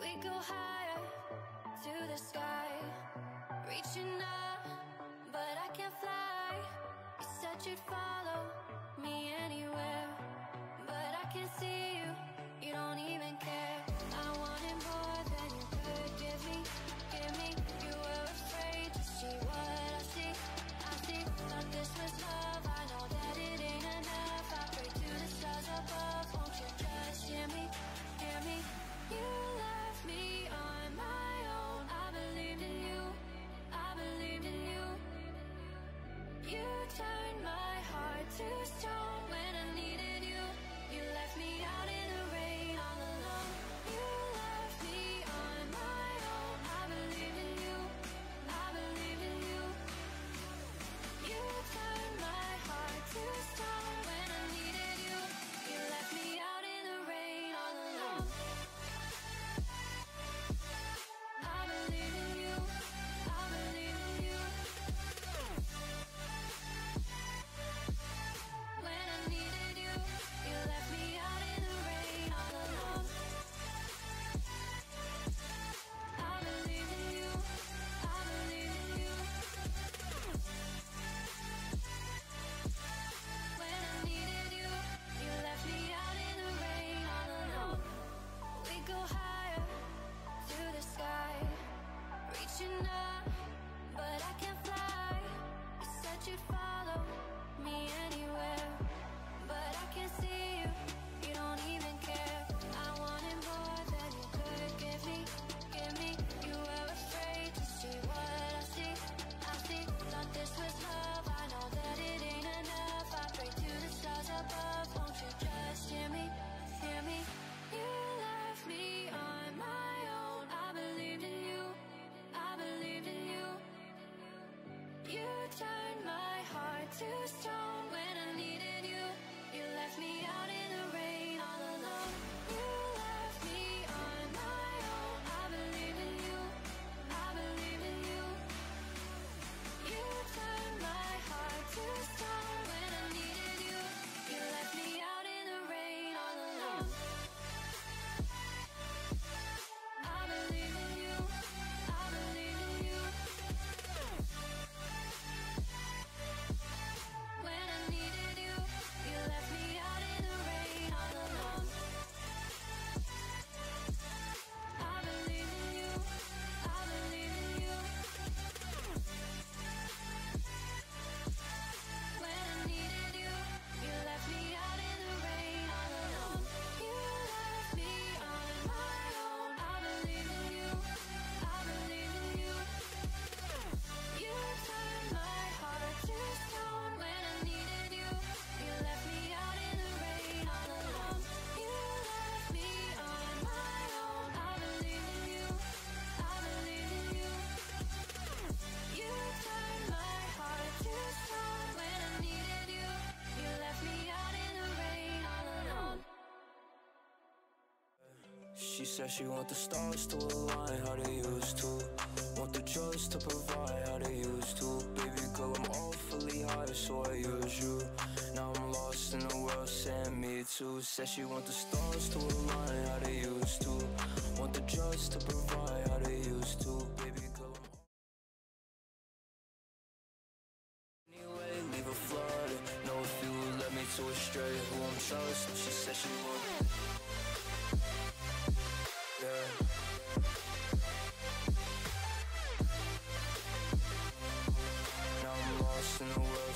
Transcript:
We go higher to the sky, reaching up, but I can't fly. You said you'd follow me anywhere, but I can't see you, you don't even care. I wanted more than you could give me, give me. You were afraid to see what I see, thought this was love, I know that it ain't enough. I pray to the stars above, won't you just hear me, hear me? You left me on my own, I believed in you, I believed in you. You turned my heart to stone when I needed you. You left me out in the rain all alone. You left me on my own, I believed in you, I believed in you. You turned my heart to stone when I needed you. You left me out in the rain all alone. I believe in you, I believe in you. When I needed you, you left me out in the rain all alone. I believe in you, I believe in you. When I needed you, you left me out in the rain all alone. We go higher to the sky, reaching up, but I can't fly. You said you'd follow me anywhere, but I can't see you, you don't even care. I wanted more than you could give me, give me. You were afraid to see what I see, thought this was love, I know that it ain't enough. I pray to the stars above, won't you just hear me, hear me? You left me on my own, I believed in you, I believed in you. You turned my heart to stone when I needed you. You left me out in the rain all alone. You left me on my own, I believed in you, I believed in you. You turned my heart to stone when I needed you. You left me out in the rain all alone. I believe in you, I believe in you. When I needed you, you left me out in the rain all alone. I believe in you, I believe in you. When I needed you, you left me out in the rain all alone. You left me on my own, I believe in you, I believe in you. You turned my heart to stone when I needed you. You left me out in the rain all alone. You left me on my own, I believe in you, I believe in you. You turned my heart to stone when I needed you. You left me out in the rain all alone. She said she want the stars to align how they used to, want the drugs to provide how they used to. Baby girl, I'm awfully high, so I use you. Now I'm lost in the world, saying me too. Said she want the stars to align how they used to, want the drugs to provide how they used to. Baby girl, I'm anyway, leave her flooded. Know if you led me to a stray, who I'm trusting. She said she would, yeah. Now I'm lost in the world,